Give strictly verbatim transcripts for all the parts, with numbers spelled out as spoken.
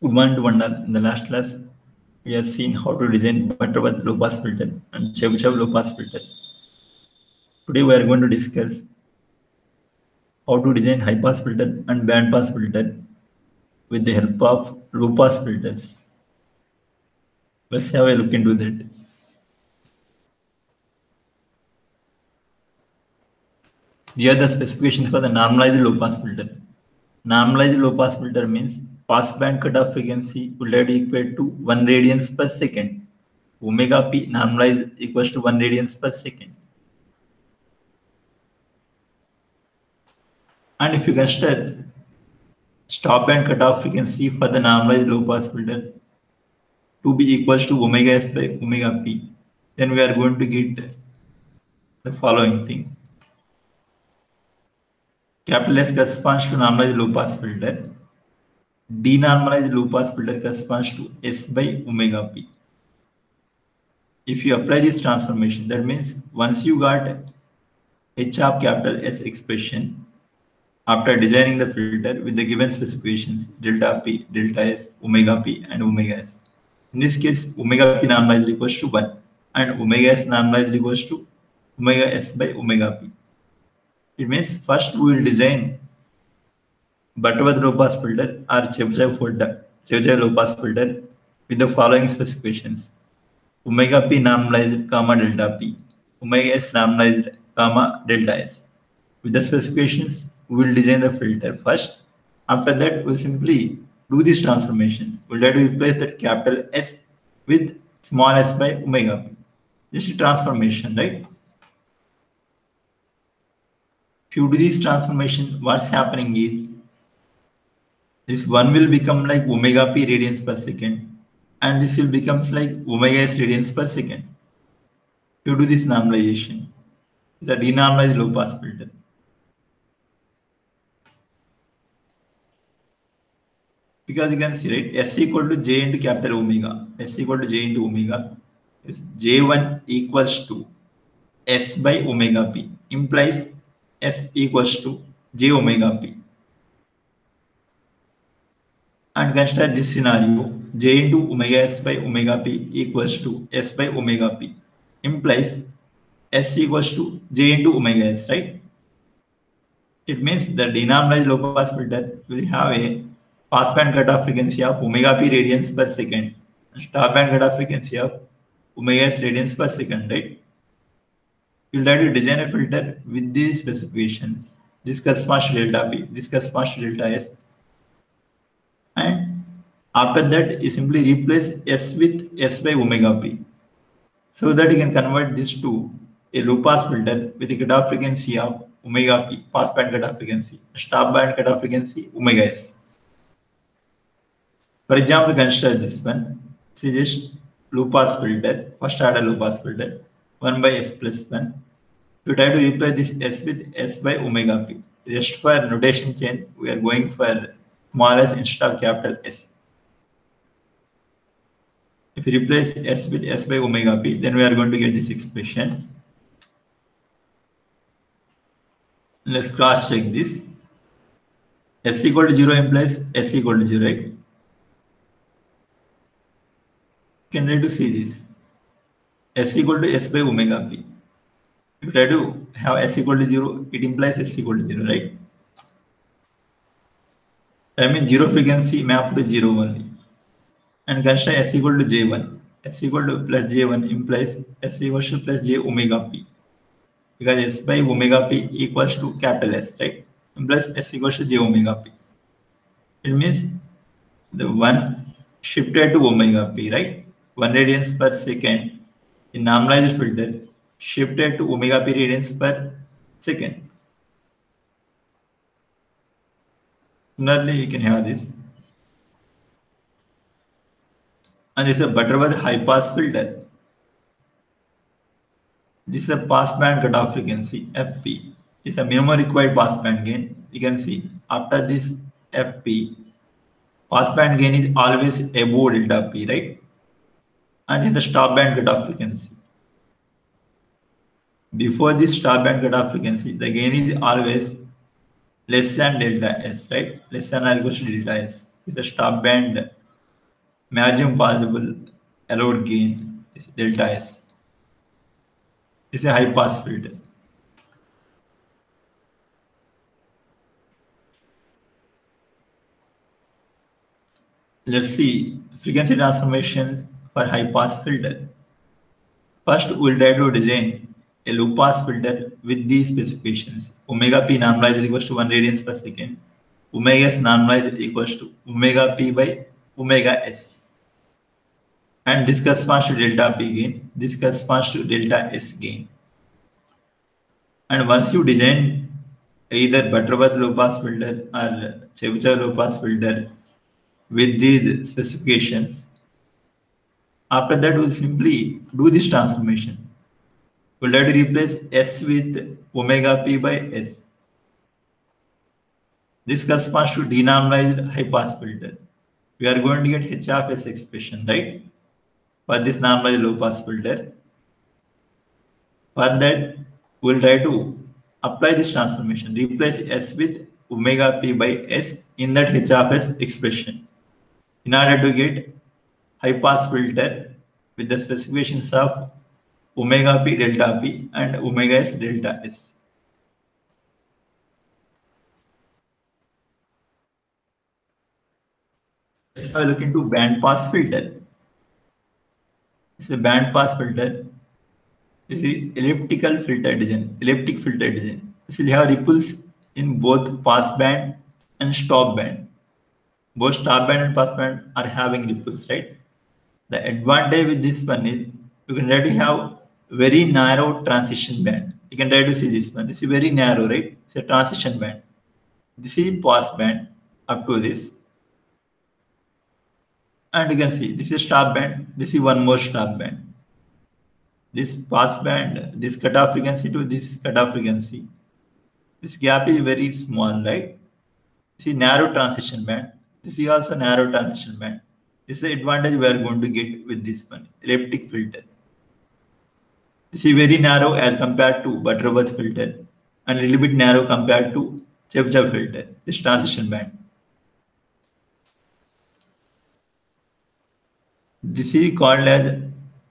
Good morning to one all. In the last class, we have seen how to design Butterworth low pass filter and Chebyshev low pass filter. Today we are going to discuss how to design high pass filter and band pass filter with the help of low pass filters. Let's have a look into that. Here are the specifications for the normalized low pass filter. Normalized low pass filter means pass band cutoff frequency will have to equal to one radians per second. Omega p normalized equals to one radians per second. And if you consider stop band cutoff frequency for the normalized low pass filter to be equals to omega s by omega p, then we are going to get the following thing. Capital S corresponds to normalized low pass filter. Denormalized low pass filter corresponds to S by omega p. If you apply this transformation, that means once you got H of capital S expression after designing the filter with the given specifications delta p, delta s, omega p, and omega s. In this case, omega p normalized equals to one and omega s normalized equals to omega s by omega p. It means first we will design Butterworth low pass filter or Chebyshev filter, Chebyshev low pass filter with the following specifications: omega p normalized comma delta p, omega s normalized comma delta s. With the specifications, we will design the filter first. After that, we'll simply do this transformation. We'll have to replace that capital S with small s by omega p. Just a transformation, right? If you do this transformation, what's happening is this one will become like omega p radians per second, and this will becomes like omega s radians per second. If you do this normalization, it's a denormalized low pass filter. Because you can see, right, S equal to J into capital omega. S equal to J into omega is J one equals to S by omega p, implies S equals to J omega p. And consider this scenario, J into omega s by omega p equals to S by omega p, implies S equals to J into omega s, right? It means the denormalized low pass filter will have a pass band cutoff frequency of omega p radians per second and stop band cutoff frequency of omega s radians per second, right? You'll have to design a filter with these specifications. This corresponds to delta p, this corresponds to delta s. And after that, you simply replace S with S by omega p, so that you can convert this to a low pass filter with a cutoff frequency of omega p, pass band cutoff frequency, stop band cutoff frequency omega s. For example, consider this one. This is just low pass filter, first order low pass filter, one by s plus one. You try to replace this s with s by omega p. Just for notation change, we are going for small s instead of capital S. If you replace s with s by omega p, then we are going to get this expression. Let's cross check this. S equal to zero implies s equal to zero, right? You can try to see this. S equal to s by omega p. If you try to have s equal to zero, it implies s equal to zero, right? That means zero frequency map to zero only. And consider s equal to j one. S equal to plus j one implies s equals to plus j omega p. Because s by omega p equals to capital S, right? Implies s equals to j omega p. It means the one shifted to omega p, right? one radians per second in normalized filter shifted to omega p radians per second. Similarly, you can have this. And this is a Butterworth high pass filter. This is a pass band cutoff frequency F P. It's a minimum required pass band gain. You can see after this F P, pass band gain is always above delta P, right? And then the stop band cutoff frequency. Before this stop band cutoff frequency, the gain is always less than delta S, right? Less than or equal to delta S. Is the stop band maximum possible allowed gain is delta S. This is a high pass filter. Let's see frequency transformations for high pass filter. First, we'll try to design a low pass filter with these specifications. Omega p normalized is equals to one radians per second. Omega s normalized equals to omega p by omega s. And this corresponds to delta p gain. This corresponds to delta s gain. And once you design either Butterworth low pass filter or Chebyshev low pass filter with these specifications, after that we'll simply do this transformation. We'll have to replace S with omega p by S. This corresponds to denormalized high pass filter. We are going to get H of S expression, right? For this normalized low pass filter. For that, we'll try to apply this transformation. Replace S with omega p by S in that H of S expression in order to get high pass filter with the specifications of omega p delta p and omega s delta s. Let's have a look into band pass filter. It's a band pass filter. This is elliptical filter design, elliptic filter design. This will have ripples in both pass band and stop band. Both stop band and pass band are having ripples, right? The advantage with this one is you can try to have very narrow transition band. You can try to see this one. This is very narrow, right? It's a transition band. This is pass band up to this. And you can see this is stop band. This is one more stop band. This pass band, this cutoff frequency to this cutoff frequency. This gap is very small, right? This is narrow transition band. This is also narrow transition band. This is the advantage we are going to get with this one, elliptic filter. This is very narrow as compared to Butterworth filter and a little bit narrow compared to Chebyshev filter, this transition band. This is called as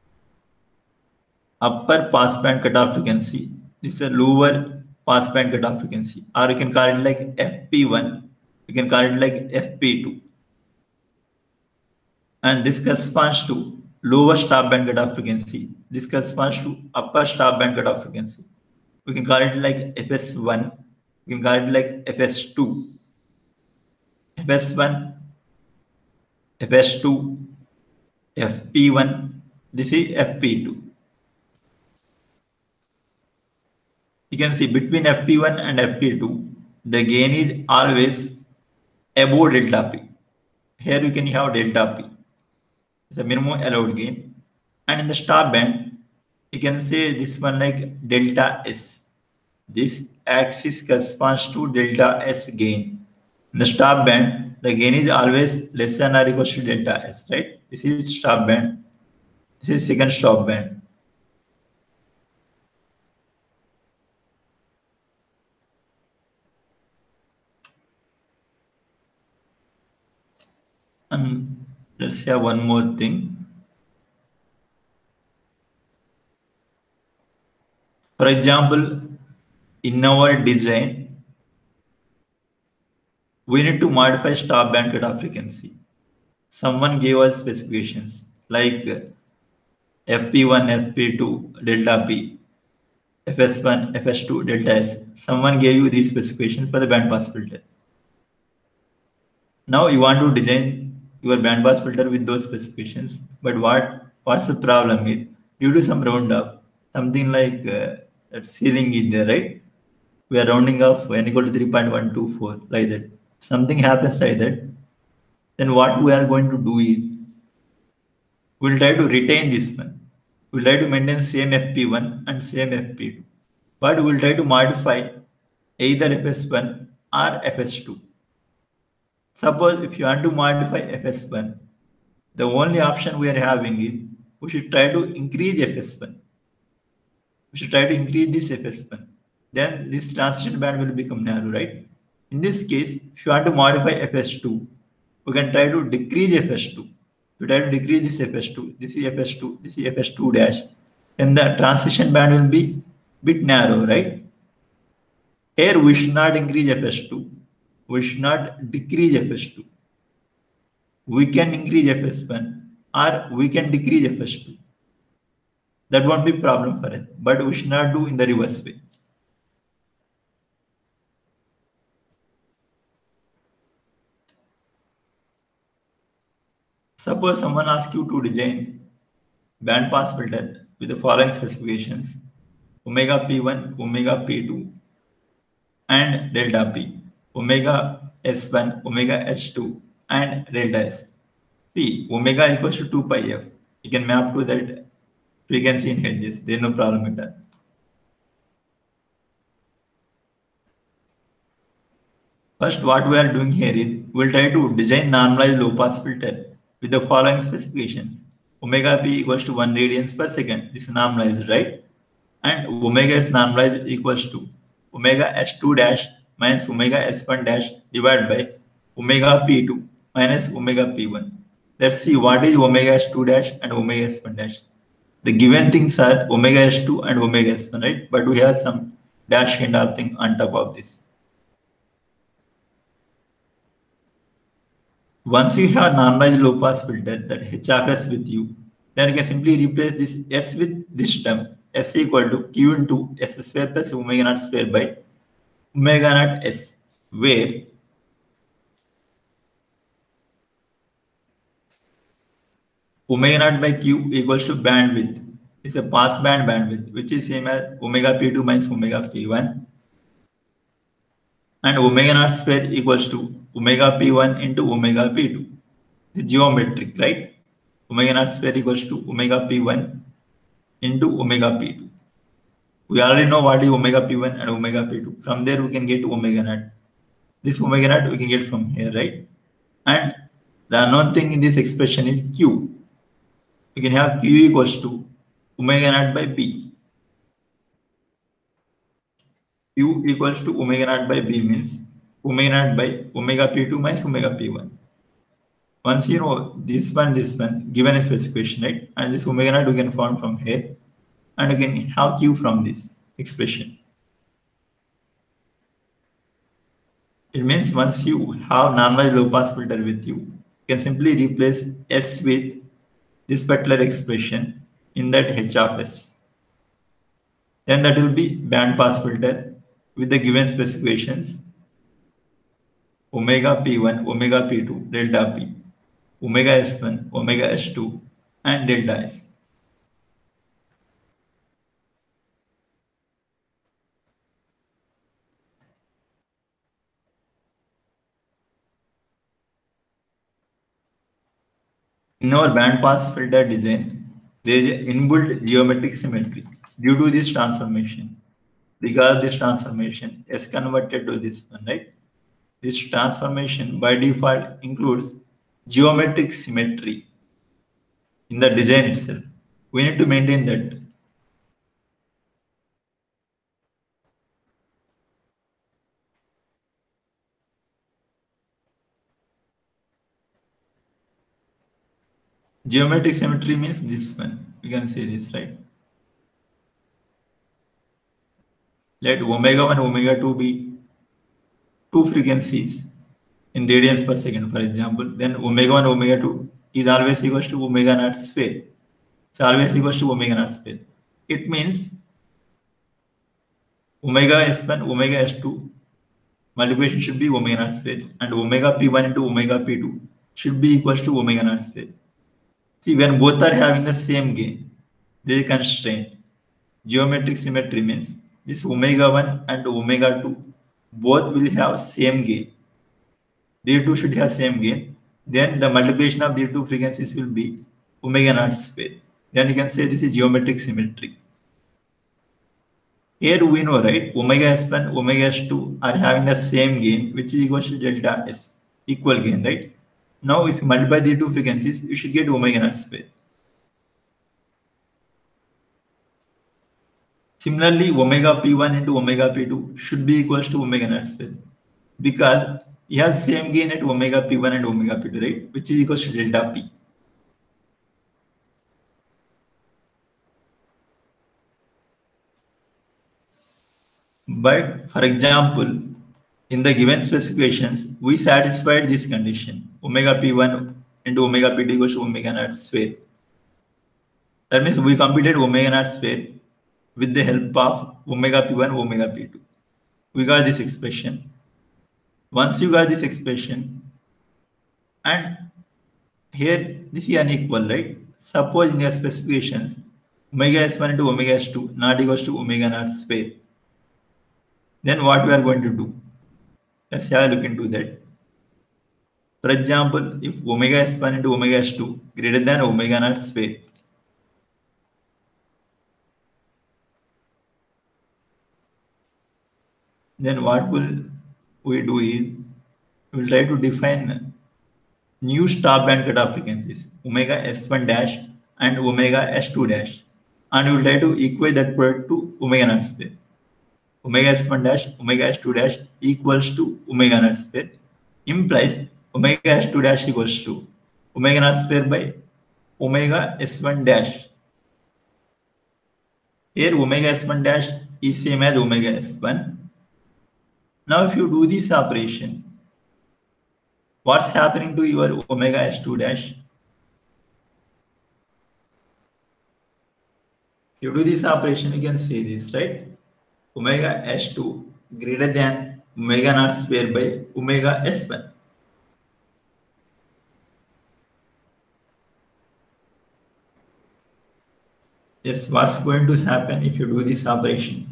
upper pass band cutoff frequency. This is a lower pass band cutoff frequency, or you can call it like F P one. You can call it like F P two. And this corresponds to lower stop band cutoff frequency. This corresponds to upper stop band cutoff frequency. We can call it like F S one. We can call it like F S two. F S one, F S two, F P one. This is F P two. You can see between F P one and F P two, the gain is always above delta P. Here you can have delta P. It's a minimum allowed gain. And in the stop band, you can say this one like delta S. This axis corresponds to delta S gain. In the stop band, the gain is always less than or equal to delta S, right? This is stop band. This is second stop band. And let's have one more thing. For example, in our design, we need to modify stop band cutoff frequency. Someone gave us specifications like F P one, F P two, delta P, F S one, F S two, delta S. Someone gave you these specifications for the band pass filter. Now you want to design your band pass filter with those specifications, but what what's the problem is due to some round up, something like uh, that ceiling in there, right? We are rounding off n equal to three point one two four like that. Something happens like that. Then what we are going to do is we'll try to retain this one. We'll try to maintain same F P one and same F P two, but we'll try to modify either F S one or F S two. Suppose if you want to modify F S one, the only option we are having is we should try to increase F S one. We should try to increase this F S one. Then this transition band will become narrow, right? In this case, if you want to modify F S two, we can try to decrease F S two. you try to decrease this F S two, this is F S two, this is F S two dash, then the transition band will be bit narrow, right? Here we should not increase F S two, we should not decrease F S two. We can increase F S one or we can decrease F S two. That won't be problem for us, but we should not do in the reverse way. Suppose someone asks you to design band pass filter with the following specifications: omega P one, omega P two, and delta P, omega S one, omega H two, and delta S. See, omega equals to two pi f. You can map to that frequency in hertz. There is no problem with that. First, what we are doing here is we'll try to design normalized low pass filter with the following specifications: omega p equals to one radians per second. This is normalized, right? And omega is normalized equals to omega h two dash minus omega s one dash divided by omega p two minus omega p one. Let's see what is omega s two dash and omega s one dash. The given things are omega s two and omega s one, right? But we have some dash kind of thing on top of this. Once you have normalized low pass filter, that H of S with you, then you can simply replace this S with this term, S equal to Q into S square plus omega naught square by omega naught S, where omega naught by Q equals to bandwidth. It's a pass band bandwidth, which is same as omega P two minus omega P one. And omega naught square equals to omega P one into omega P two. It's geometric, right? Omega naught square equals to omega P one into omega P two. We already know what is omega P one and omega P two. From there, we can get omega naught. This omega naught we can get from here, right? And the unknown thing in this expression is Q. We can have Q equals to omega naught by B. Q equals to omega naught by B means omega naught by omega P two minus omega P one. Once you know this one, this one, given a specification, right? And this omega naught we can find from here. And we can have Q from this expression. It means once you have normalized low pass filter with you, you can simply replace S with this particular expression in that H of S. Then that will be band pass filter with the given specifications: omega P one, omega P two, delta P, omega S one, omega S two, and delta S. In our band pass filter design, there is an inbuilt geometric symmetry due to this transformation. Because of this transformation, S converted to this one, right? This transformation by default includes geometric symmetry in the design itself. We need to maintain that. Geometric symmetry means this one. We can say this, right? Let omega one, omega two be two frequencies in radians per second, for example. Then omega one, omega two is always equals to omega naught square. It's always equals to omega naught square. It means omega S one, omega S two multiplication should be omega naught square, and omega P one into omega P two should be equals to omega naught square. See, when both are having the same gain, there is constraint. Geometric symmetry means this omega one and omega two both will have same gain. These two should have same gain. Then the multiplication of these two frequencies will be omega naught square. Then you can say this is geometric symmetry. Here we know, right? Omega S one, omega S two are having the same gain, which is equal to delta S, equal gain, right? Now, if you multiply these two frequencies, you should get omega naught square. Similarly, omega P one into omega P two should be equals to omega naught square, because it has same gain at omega P one and omega P two, right? Which is equals to delta P. But for example, in the given specifications, we satisfied this condition, omega p one into omega p two equals to omega naught square. That means we computed omega naught square with the help of omega p one, omega p two. We got this expression. Once you got this expression, and here this is unequal, right? Suppose in your specifications, omega s one into omega s two not equals to omega naught square. Then what we are going to do? Let's have a look into that. For example, if omega s one into omega s two greater than omega naught square, then what will we do is we will try to define new stop band cutoff frequencies, omega s one dash and omega s two dash, and we will try to equate that product to omega naught square. Omega s one dash, omega s two dash equals to omega naught square implies omega s two dash equals to omega naught square by omega s one dash. Here omega s one dash is same as omega s one. Now if you do this operation, what's happening to your omega s two dash? If you do this operation, you can say this, right? Omega s two greater than omega naught square by omega s one. Yes, what's going to happen if you do this operation?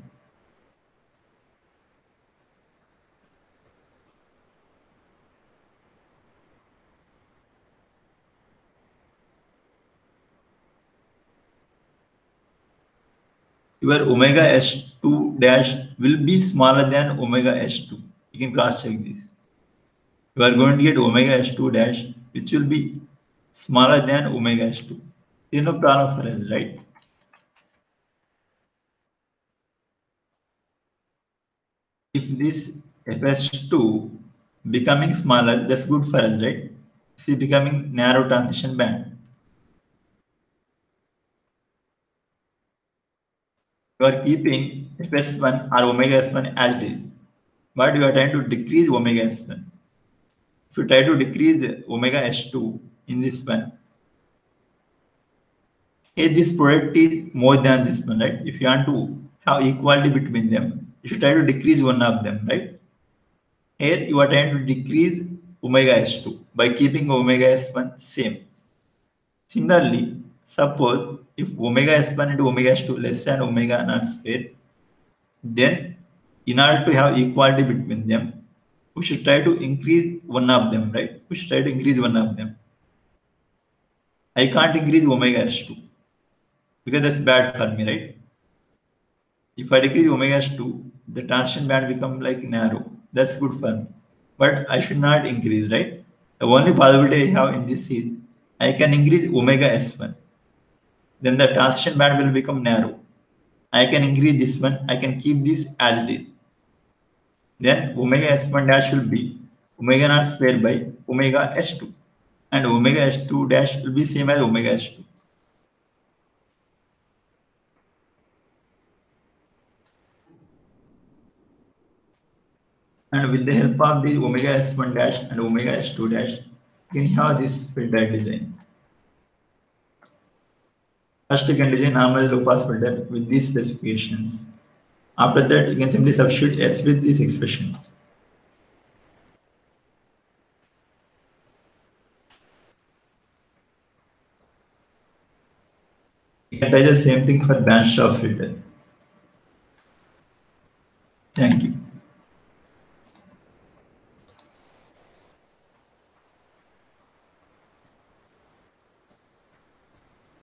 Your omega s two dash will be smaller than omega s two. You can cross check this. You are going to get omega s two dash which will be smaller than omega s two. There is no problem for us, right? If this f s two becoming smaller, that's good for us, right? See, becoming narrow transition band. You are keeping f s one or omega s one as it is, but you are trying to decrease omega s one. If you try to decrease omega s two in this one, hey, this product is more than this one, right? If you want to have equality between them, you should try to decrease one of them, right? Here you are trying to decrease omega s two by keeping omega s one same. Similarly, suppose if omega s one into omega s two less than omega naught square, then in order to have equality between them, we should try to increase one of them, right? We should try to increase one of them. I can't increase omega s two because that's bad for me, right? If I decrease omega s two, the transition band become like narrow. That's good for me. But I should not increase, right? The only possibility I have in this is I can increase omega s one. Then the transition band will become narrow. I can increase this one. I can keep this as it is. Then omega s one dash will be omega naught square by omega s two. And omega s two dash will be same as omega s two. And with the help of the omega s one dash and omega s two dash, you can have this filter design. First, you can design normalized low pass filter with these specifications. After that, you can simply substitute S with this expression. You can try the same thing for band stop filter. Thank you.